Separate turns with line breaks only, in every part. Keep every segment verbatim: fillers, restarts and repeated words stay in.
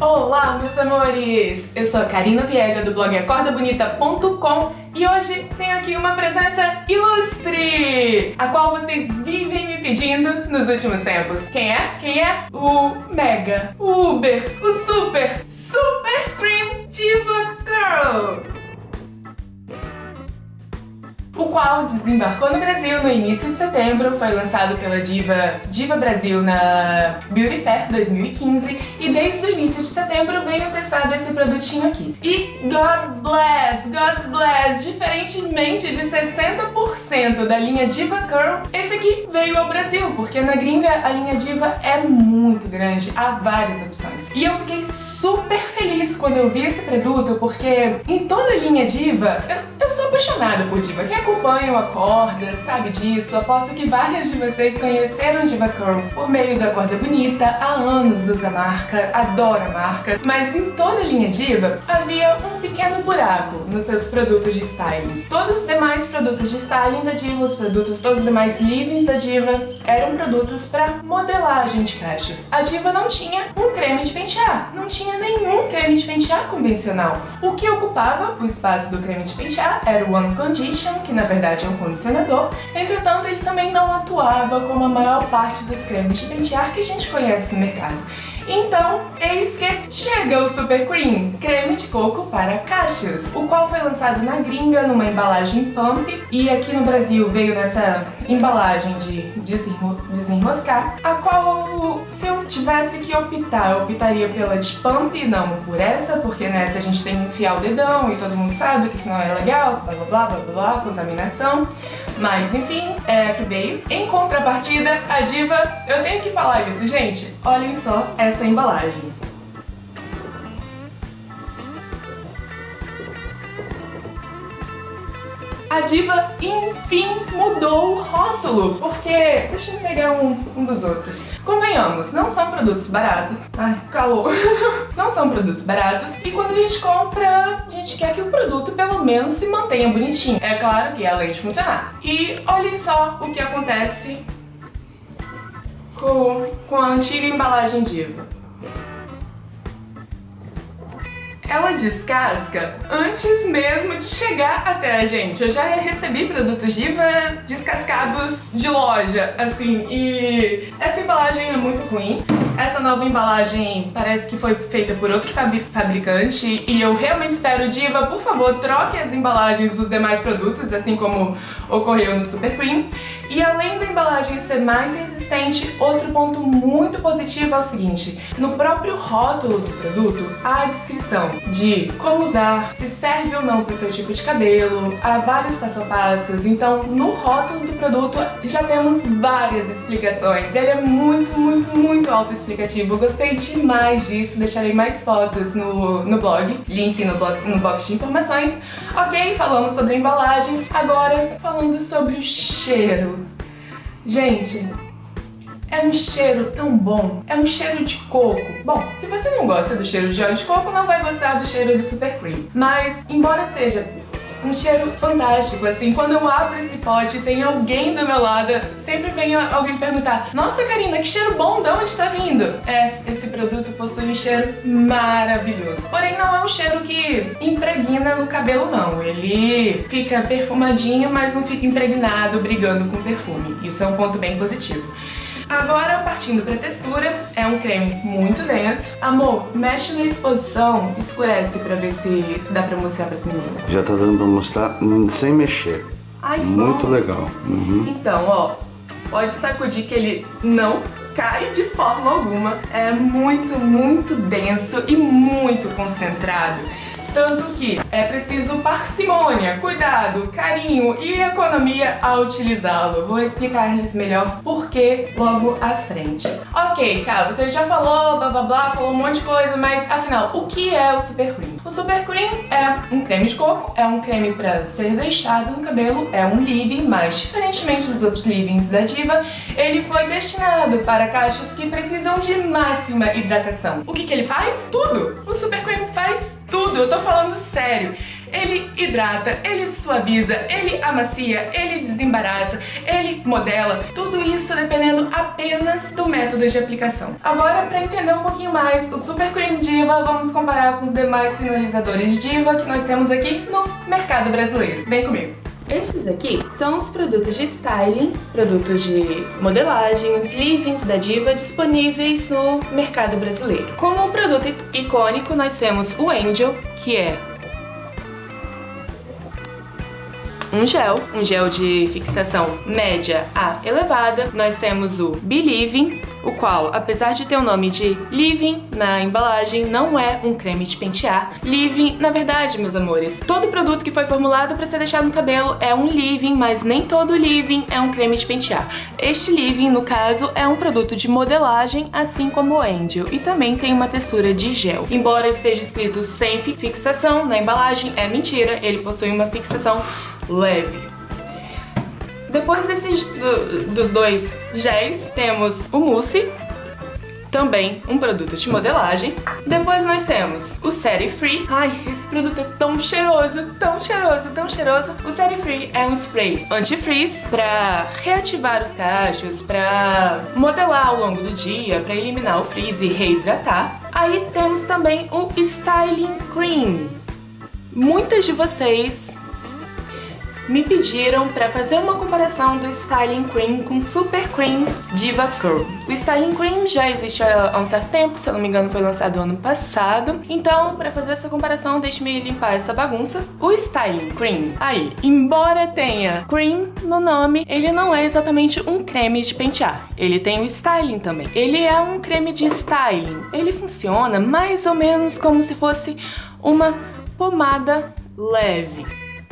Olá, meus amores! Eu sou a Karina Viega do blog acorda bonita ponto com e hoje tenho aqui uma presença ilustre, a qual vocês vivem me pedindo nos últimos tempos. Quem é? Quem é? O Mega, o Uber, o Super, Super Cream Diva Girl! O qual desembarcou no Brasil no início de setembro, foi lançado pela Diva Diva Brasil na Beauty Fair dois mil e quinze e desde o início de setembro venho testando esse produtinho aqui. E God bless, God bless, diferentemente de sessenta por cento da linha Diva Curl, esse aqui veio ao Brasil, porque na gringa a linha Diva é muito grande, há várias opções. E eu fiquei super feliz quando eu vi esse produto, porque em toda a linha Diva, eu, eu sou apaixonada por Diva. Quem acompanha o Acorda sabe disso. Aposto que várias de vocês conheceram Diva Curl por meio da Acorda Bonita, há anos usa a marca, adora a marca. Mas em toda a linha Diva havia um pequeno buraco nos seus produtos de styling. Todos os demais produtos de styling da Diva, os produtos, todos os demais leave-ins da Diva eram produtos para modelagem de cachos. A Diva não tinha um creme de pentear, não tinha nenhum creme de pentear convencional. O que ocupava o espaço do creme de pentear era o One Condition, que na verdade é um condicionador. Entretanto, ele também não atuava como a maior parte dos cremes de pentear que a gente conhece no mercado. Então, eis que chega o Super Cream, creme de coco para cachos, o qual foi lançado na gringa numa embalagem pump e aqui no Brasil veio nessa embalagem de desenro desenroscar, a qual, se eu tivesse que optar, eu optaria pela de pump, não por essa, porque nessa a gente tem que enfiar o dedão e todo mundo sabe que isso não é legal, blá blá blá blá blá, contaminação. Mas enfim, é a que veio. Em contrapartida, a Diva, eu tenho que falar isso, gente, olhem só essa embalagem. A Diva, enfim, mudou o rótulo, porque... Deixa eu pegar um, um dos outros. Convenhamos, não são produtos baratos. Ai, calor. Não são produtos baratos. E quando a gente compra, a gente quer que o produto pelo menos se mantenha bonitinho. É claro que além de funcionar. E olhem só o que acontece com, com a antiga embalagem Diva. Ela descasca antes mesmo de chegar até a gente. Eu já recebi produtos Diva descascados de loja, assim, e essa embalagem é muito ruim. Essa nova embalagem parece que foi feita por outro fabricante e eu realmente espero, Diva, por favor, troque as embalagens dos demais produtos, assim como ocorreu no Super Cream. E além da embalagem ser mais resistente, outro ponto muito positivo é o seguinte: no próprio rótulo do produto há a descrição de como usar, se serve ou não para o seu tipo de cabelo, há vários passo a passos. Então no rótulo do produto já temos várias explicações. Ele é muito, muito, muito autoexplicativo. Eu gostei demais disso, deixarei mais fotos no, no blog, link no, blog, no box de informações. Ok, falamos sobre a embalagem, agora falando sobre o cheiro. Gente, é um cheiro tão bom, é um cheiro de coco. Bom, se você não gosta do cheiro de óleo de coco, não vai gostar do cheiro do Super Cream. Mas, embora seja um cheiro fantástico, assim, quando eu abro esse pote e tem alguém do meu lado, sempre vem alguém perguntar: nossa, Karina, que cheiro bom, de onde tá vindo? É, esse produto possui um cheiro maravilhoso. Porém, não é um cheiro que impregna no cabelo, não. Ele fica perfumadinho, mas não fica impregnado, brigando com perfume. Isso é um ponto bem positivo. Agora, partindo pra textura, é um creme muito denso. Amor, mexe na exposição, escurece pra ver se, se dá pra mostrar pras meninas.
Já tá dando pra mostrar sem mexer.
Ai,
muito
bom.
Legal. Uhum.
Então, ó, pode sacudir que ele não cai de forma alguma. É muito, muito denso e muito concentrado. Tanto que é preciso parcimônia, cuidado, carinho e economia ao utilizá-lo. Vou explicar-lhes melhor por que logo à frente. Ok, Cá, você já falou, blá blá blá, falou um monte de coisa, mas afinal, o que é o Super Cream? O Super Cream é um creme de coco, é um creme para ser deixado no cabelo, é um leave-in, mas diferentemente dos outros leave-ins da Diva, ele foi destinado para cachos que precisam de máxima hidratação. O que que ele faz? Tudo! O Super Cream faz tudo, eu tô falando sério. ele hidrata, ele suaviza, ele amacia, ele desembaraça, ele modela, tudo isso dependendo apenas do método de aplicação. Agora, para entender um pouquinho mais o Super Cream Diva, vamos comparar com os demais finalizadores Diva que nós temos aqui no mercado brasileiro. Vem comigo! Estes aqui são os produtos de styling, produtos de modelagem, os leave-ins da Diva disponíveis no mercado brasileiro. Como produto icônico, nós temos o Angel, que é um gel, um gel de fixação média a elevada. Nós temos o Believing, o qual, apesar de ter o nome de leave-in na embalagem, não é um creme de pentear. Leave-in, na verdade, meus amores, todo produto que foi formulado para ser deixado no cabelo é um leave-in, mas nem todo leave-in é um creme de pentear. Este leave-in, no caso, é um produto de modelagem, assim como o Angel, e também tem uma textura de gel. Embora esteja escrito sem fixação na embalagem, é mentira, ele possui uma fixação leve. Depois desses do, dos dois géis, temos o mousse, também um produto de modelagem. Depois nós temos o Set Free. Ai, esse produto é tão cheiroso, tão cheiroso, tão cheiroso. O Set Free é um spray anti-frizz para reativar os cachos, para modelar ao longo do dia, para eliminar o frizz e reidratar. Aí temos também o Styling Cream. Muitas de vocês me pediram para fazer uma comparação do Styling Cream com Super Cream Diva Curl. O Styling Cream já existe há um certo tempo, se eu não me engano foi lançado ano passado. Então, para fazer essa comparação, deixe-me limpar essa bagunça. O Styling Cream, aí, embora tenha cream no nome, ele não é exatamente um creme de pentear. Ele tem o styling também. Ele é um creme de styling. Ele funciona mais ou menos como se fosse uma pomada leve.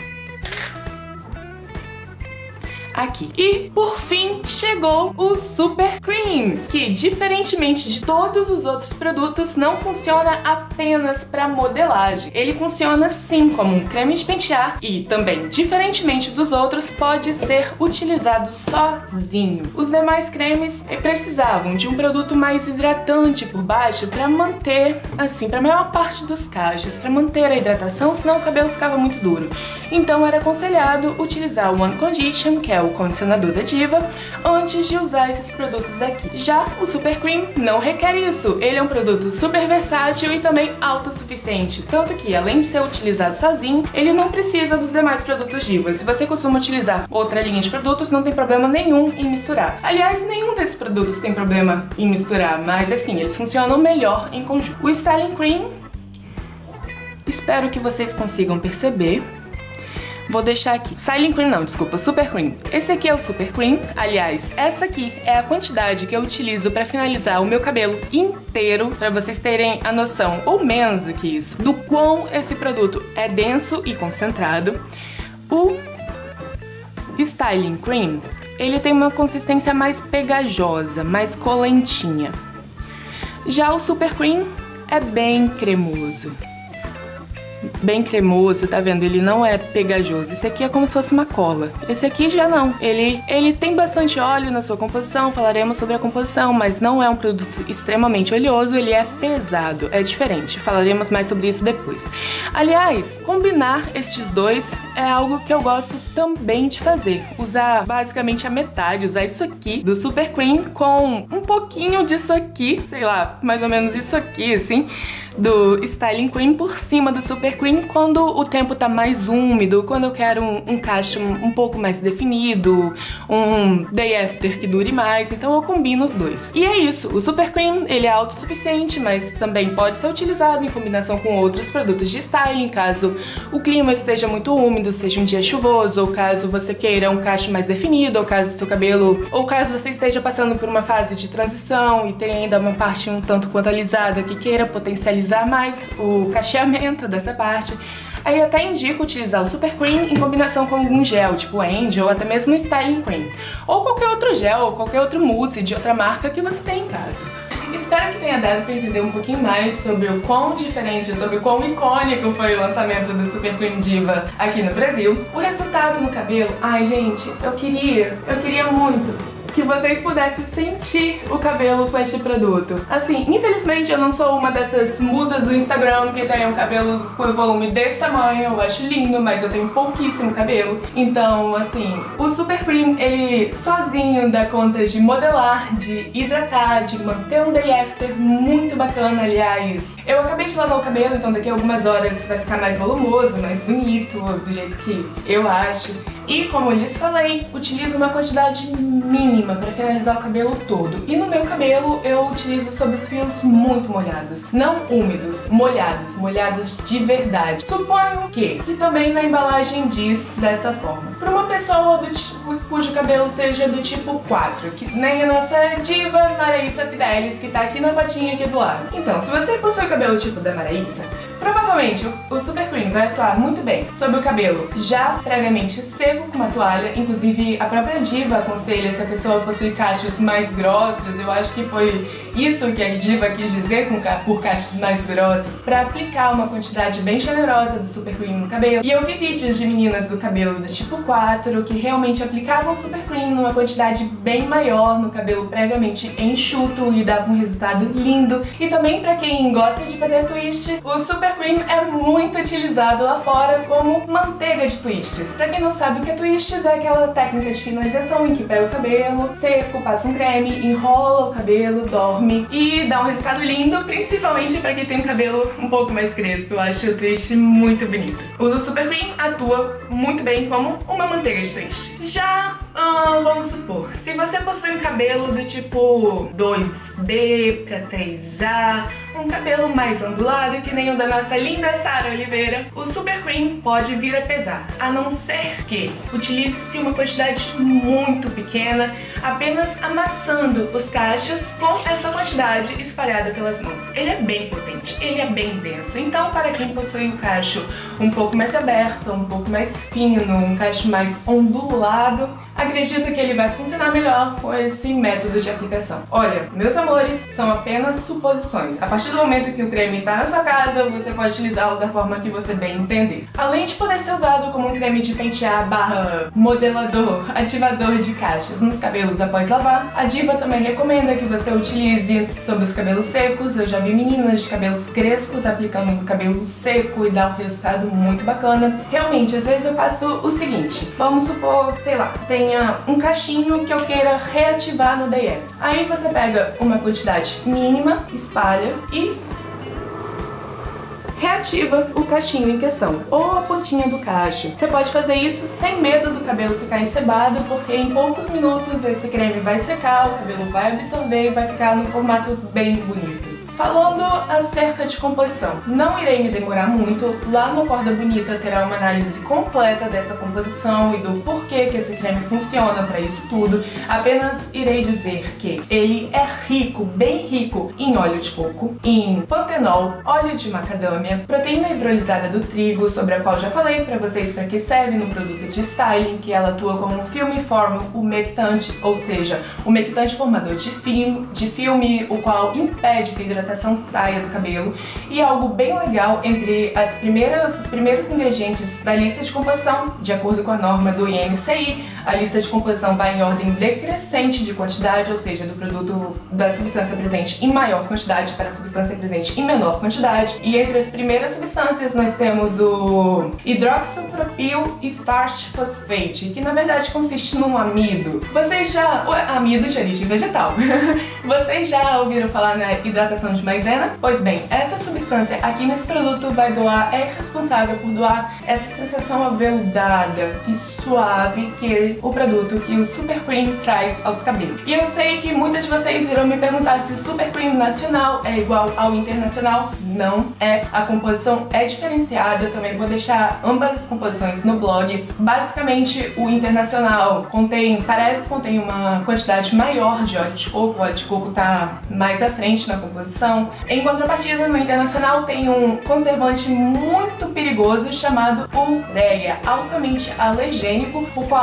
Aqui. E, por fim, chegou o Super Cream, que, diferentemente de todos os outros produtos, não funciona apenas para modelagem. Ele funciona sim como um creme de pentear e também, diferentemente dos outros, pode ser utilizado sozinho. Os demais cremes precisavam de um produto mais hidratante por baixo para manter, assim, para a maior parte dos cachos, para manter a hidratação, senão o cabelo ficava muito duro. Então era aconselhado utilizar o One Condition, que é o condicionador da Diva, antes de usar esses produtos aqui. Já o Super Cream não requer isso. Ele é um produto super versátil e também autossuficiente, tanto que, além de ser utilizado sozinho, ele não precisa dos demais produtos Diva. Se você costuma utilizar outra linha de produtos, não tem problema nenhum em misturar. Aliás, nenhum desses produtos tem problema em misturar, mas assim, eles funcionam melhor em conjunto. O Styling Cream, espero que vocês consigam perceber. Vou deixar aqui. Styling Cream não, desculpa, Super Cream. Esse aqui é o Super Cream. Aliás, essa aqui é a quantidade que eu utilizo pra finalizar o meu cabelo inteiro, pra vocês terem a noção, ou menos do que isso, do quão esse produto é denso e concentrado. O Styling Cream, ele tem uma consistência mais pegajosa, mais colentinha. Já o Super Cream é bem cremoso. Bem cremoso, tá vendo? Ele não é pegajoso. Esse aqui é como se fosse uma cola. Esse aqui já não. Ele, ele tem bastante óleo na sua composição, falaremos sobre a composição, mas não é um produto extremamente oleoso, ele é pesado, é diferente. Falaremos mais sobre isso depois. Aliás, combinar estes dois é algo que eu gosto também de fazer. Usar basicamente a metade, usar isso aqui do Super Cream com um pouquinho disso aqui, sei lá, mais ou menos isso aqui, assim, do Styling Cream por cima do Super Cream quando o tempo tá mais úmido, quando eu quero um, um cacho um pouco mais definido, um day after que dure mais, então eu combino os dois. E é isso, o Super Cream, ele é autossuficiente, mas também pode ser utilizado em combinação com outros produtos de styling, caso o clima esteja muito úmido, seja um dia chuvoso, ou caso você queira um cacho mais definido, ou caso o seu cabelo, ou caso você esteja passando por uma fase de transição e tem ainda uma parte um tanto quanto alisada que queira potencializar mais o cacheamento dessa parte. Aí até indico utilizar o Super Cream em combinação com algum gel, tipo Angel, ou até mesmo Styling Cream. Ou qualquer outro gel, ou qualquer outro mousse de outra marca que você tem em casa. Espero que tenha dado para entender um pouquinho mais sobre o quão diferente, sobre o quão icônico foi o lançamento do Super Cream Diva aqui no Brasil. O resultado no cabelo, ai gente, eu queria, eu queria muito que vocês pudessem sentir o cabelo com este produto. Assim, infelizmente eu não sou uma dessas musas do Instagram que tem um cabelo com volume desse tamanho, eu acho lindo, mas eu tenho pouquíssimo cabelo. Então, assim, o Super Cream, ele sozinho dá conta de modelar, de hidratar, de manter um day after muito bacana. Aliás, eu acabei de lavar o cabelo, então daqui a algumas horas vai ficar mais volumoso, mais bonito, do jeito que eu acho. E como eu lhes falei, utilizo uma quantidade mínima para finalizar o cabelo todo. E no meu cabelo eu utilizo sobre os fios muito molhados. Não úmidos, molhados, molhados de verdade. Suponho que, e também na embalagem diz dessa forma. Para uma pessoa do tipo, cujo cabelo seja do tipo quatro, que nem a nossa diva Maraísa Fidelis, que tá aqui na fotinha aqui do lado. Então, se você possui o cabelo tipo da Maraísa, provavelmente o Super Cream vai atuar muito bem sobre o cabelo já previamente seco com uma toalha. Inclusive a própria diva aconselha, se a pessoa possui cachos mais grossos, eu acho que foi isso que a diva quis dizer com por cachos mais grossos, para aplicar uma quantidade bem generosa do Super Cream no cabelo. E eu vi vídeos de meninas do cabelo do tipo quatro que realmente aplicavam o Super Cream numa quantidade bem maior no cabelo previamente enxuto e dava um resultado lindo. E também para quem gosta de fazer twists, o Super Cream é muito utilizado lá fora como manteiga de twists. Pra quem não sabe o que é twists, é aquela técnica de finalização em que pega o cabelo seco, passa um creme, enrola o cabelo, dorme e dá um resultado lindo, principalmente pra quem tem um cabelo um pouco mais crespo. Eu acho o twist muito bonito. O Super Cream atua muito bem como uma manteiga de twist. Já, hum, vamos supor, se você possui um cabelo do tipo dois B pra três A, um cabelo mais ondulado que nem o da nossa linda Sara Oliveira, o Super Cream pode vir a pesar, a não ser que utilize-se uma quantidade muito pequena, apenas amassando os cachos com essa quantidade espalhada pelas mãos. Ele é bem potente, ele é bem denso, então para quem possui o cacho um pouco mais aberto, um pouco mais fino, um cacho mais ondulado, acredito que ele vai funcionar melhor com esse método de aplicação. Olha, meus amores, são apenas suposições. A partir do momento que o creme está na sua casa, você pode utilizá-lo da forma que você bem entender. Além de poder ser usado como um creme de pentear barra modelador, ativador de cachos nos cabelos após lavar, a diva também recomenda que você utilize sobre os cabelos secos. Eu já vi meninas de cabelos crespos aplicando no cabelo seco e dá um resultado muito bacana. Realmente, às vezes eu faço o seguinte, vamos supor, sei lá, tenha um cachinho que eu queira reativar no day after. Aí você pega uma quantidade mínima, espalha e reativa o cachinho em questão, ou a pontinha do cacho. Você pode fazer isso sem medo do cabelo ficar encebado, porque em poucos minutos esse creme vai secar, o cabelo vai absorver e vai ficar no formato bem bonito. Falando acerca de composição, não irei me demorar muito. Lá no Acorda Bonita terá uma análise completa dessa composição e do porquê que esse creme funciona para isso tudo. Apenas irei dizer que ele é rico, bem rico em óleo de coco, em pantenol, óleo de macadâmia, proteína hidrolisada do trigo, sobre a qual já falei para vocês para que serve no produto de styling, que ela atua como um filme form umectante, ou seja, umectante formador de filme, de filme, o qual impede que a hidratação saia do cabelo. E algo bem legal, entre as primeiras, os primeiros ingredientes da lista de composição, de acordo com a norma do I N C I, a lista de composição vai em ordem decrescente de quantidade, ou seja, do produto da substância presente em maior quantidade para a substância presente em menor quantidade. E entre as primeiras substâncias nós temos o hidroxipropil starch phosphate, que na verdade consiste num amido. Vocês já... O amido de origem vegetal. Vocês já ouviram falar na hidratação de maisena? Pois bem, essa substância aqui nesse produto vai doar, é responsável por doar essa sensação aveludada e suave que o produto, que o Super Cream traz aos cabelos. E eu sei que muitas de vocês irão me perguntar se o Super Cream nacional é igual ao internacional. Não é, a composição é diferenciada, eu também vou deixar ambas as composições no blog. Basicamente, o internacional contém, parece que contém uma quantidade maior de óleo de coco, o óleo de coco tá mais à frente na composição. Em contrapartida, no internacional tem um conservante muito perigoso chamado ureia, altamente alergênico, o qual está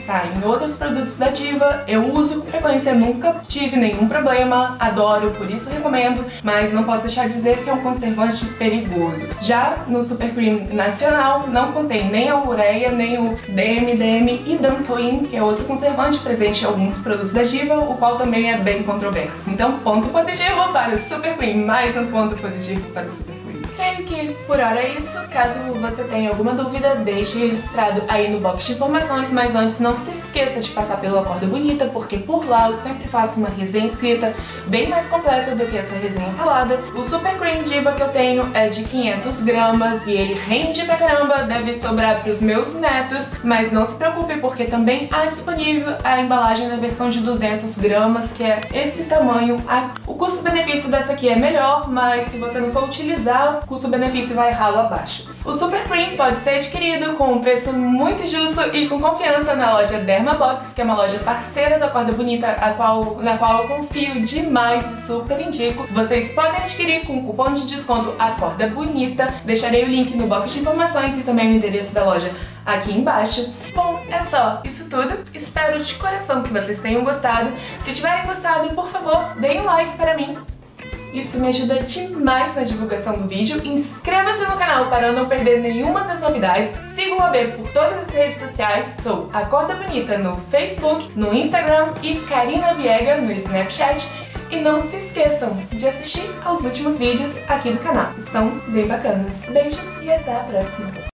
está em outros produtos da Diva. Eu uso com frequência, nunca tive nenhum problema, adoro, por isso recomendo, mas não posso deixar de dizer que é um conservante perigoso. Já no Super Cream nacional não contém nem a ureia, nem o D M D M e Dantoin, que é outro conservante presente em alguns produtos da Diva, o qual também é bem controverso. Então, ponto positivo para o Super Cream, mais um ponto positivo para o Super Cream. Creio que por hora é isso. Caso você tenha alguma dúvida, deixe registrado aí no box de informações, mas antes não se esqueça de passar pelo Acorda Bonita, porque por lá eu sempre faço uma resenha escrita bem mais completa do que essa resenha falada. O Super Cream Diva que eu tenho é de quinhentas gramas e ele rende pra caramba, deve sobrar pros meus netos, mas não se preocupe porque também há disponível a embalagem na versão de duzentas gramas, que é esse tamanho. O custo-benefício dessa aqui é melhor, mas se você não for utilizar, o custo-benefício vai ralo abaixo. O Super Cream pode ser adquirido com um preço muito justo e com confiança na loja Dermabox, que é uma loja parceira da Acorda Bonita, a qual, na qual eu confio demais e super indico. Vocês podem adquirir com o cupom de desconto Acorda Bonita. Deixarei o link no box de informações e também o endereço da loja aqui embaixo. Bom, é só isso tudo. Espero de coração que vocês tenham gostado. Se tiverem gostado, por favor, deem um like para mim. Isso me ajuda demais na divulgação do vídeo. Inscreva-se no canal para não perder nenhuma das novidades. Siga o A B por todas as redes sociais. Sou Acorda Bonita no Facebook, no Instagram e Karina Viega no Snapchat. E não se esqueçam de assistir aos últimos vídeos aqui do canal. Estão bem bacanas. Beijos e até a próxima.